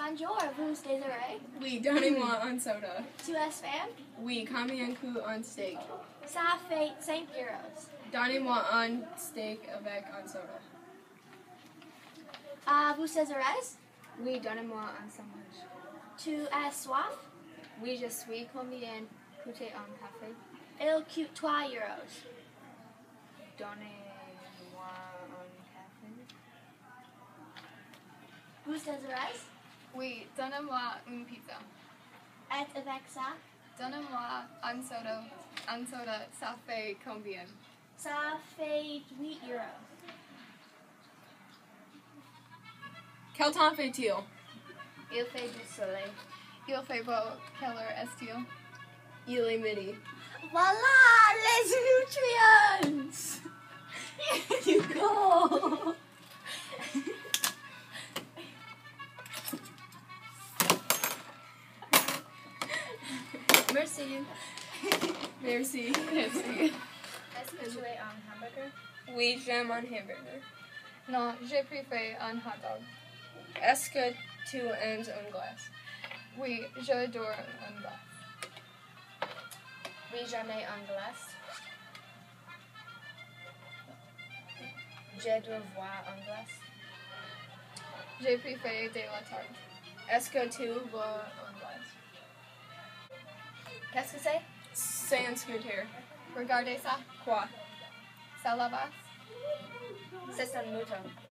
Bonjour, vous désirez? Oui, donnez-moi un soda. Tu es fan? Oui, combien coûte un steak? Ça fait 5 euros. Donnez-moi un steak avec un soda. Vous désirez? Oui, donnez-moi un sandwich. Tu as soif? Oui, je suis. Combien coûte un café? Il coûte 3 euros. Donnez-moi un café. Vous désirez? Oui, donnez-moi une pizza. Et avec ça? Donnez-moi un soda. Un soda, ça fait combien? Ça fait 8 euros. Quel temps fait-il? Il fait du soleil. Il fait beau. Quelle heure est-il? Il est midi. Voila, les nutrients! Here you go! Merci. Merci. Merci. Est-ce que tu es un hamburger? Oui, j'aime un hamburger. Non, je préfère un hot dog. Est-ce que tu aimes un glace? Oui, j'adore un glace. Oui, j'en ai un glace. Je dois voir un glace. Je préfère de la tarte. Est-ce que tu veux un glace? Qu'est-ce que c'est? C'est un scooter. Regardez ça. Quoi? Ça la base. C'est un mouton.